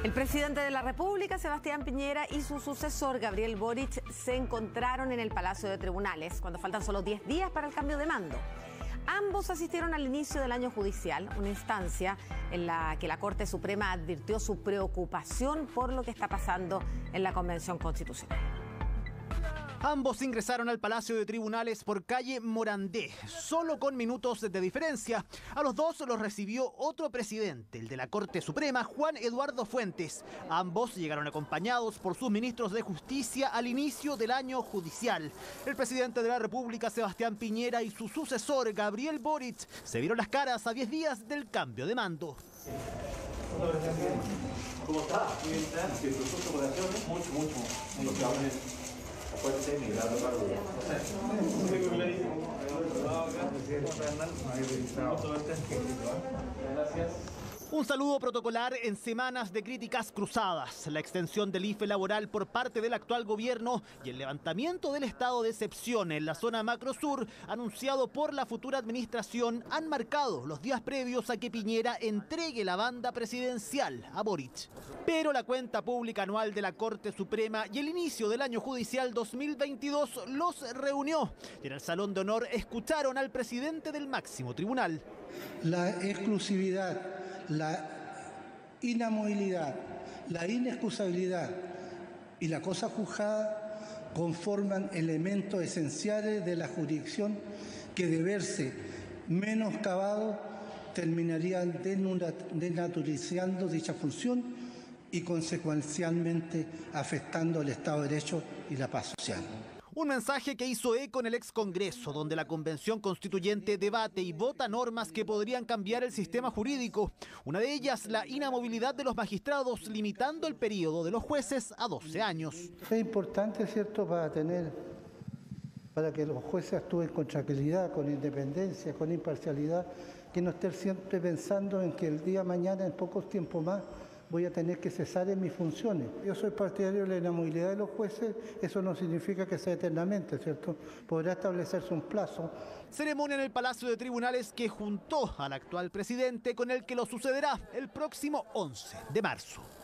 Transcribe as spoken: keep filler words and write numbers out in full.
El presidente de la República, Sebastián Piñera, y su sucesor, Gabriel Boric, se encontraron en el Palacio de Tribunales cuando faltan solo diez días para el cambio de mando. Ambos asistieron al inicio del año judicial, una instancia en la que la Corte Suprema advirtió su preocupación por lo que está pasando en la Convención Constitucional. Ambos ingresaron al Palacio de Tribunales por calle Morandé, solo con minutos de diferencia. A los dos los recibió otro presidente, el de la Corte Suprema, Juan Eduardo Fuentes. Ambos llegaron acompañados por sus ministros de Justicia al inicio del año judicial. El presidente de la República, Sebastián Piñera, y su sucesor, Gabriel Boric, se vieron las caras a diez días del cambio de mando. ¿Cómo está? Muy bien, ¿está? ¿Disfrutó su operación? Mucho, mucho. Mucho. Fuerte, mi grado, Gracias. Un saludo protocolar en semanas de críticas cruzadas. La extensión del I F E laboral por parte del actual gobierno y el levantamiento del estado de excepción en la zona macrosur, anunciado por la futura administración, han marcado los días previos a que Piñera entregue la banda presidencial a Boric. Pero la cuenta pública anual de la Corte Suprema y el inicio del año judicial dos mil veintidós los reunió. Y en el Salón de Honor escucharon al presidente del máximo tribunal. La exclusividad, la inamovilidad, la inexcusabilidad y la cosa juzgada conforman elementos esenciales de la jurisdicción que, de verse menoscabados, terminarían desnaturalizando dicha función y consecuencialmente afectando el Estado de Derecho y la paz social. Un mensaje que hizo eco en el ex Congreso, donde la Convención Constituyente debate y vota normas que podrían cambiar el sistema jurídico. Una de ellas, la inamovilidad de los magistrados, limitando el periodo de los jueces a doce años. Es importante, ¿cierto?, para tener, para que los jueces actúen con tranquilidad, con independencia, con imparcialidad, que no estén siempre pensando en que el día de mañana, en pocos tiempos más, voy a tener que cesar en mis funciones. Yo soy partidario de la inamovilidad de los jueces, eso no significa que sea eternamente, ¿cierto? Podrá establecerse un plazo. Ceremonia en el Palacio de Tribunales que juntó al actual presidente con el que lo sucederá el próximo once de marzo.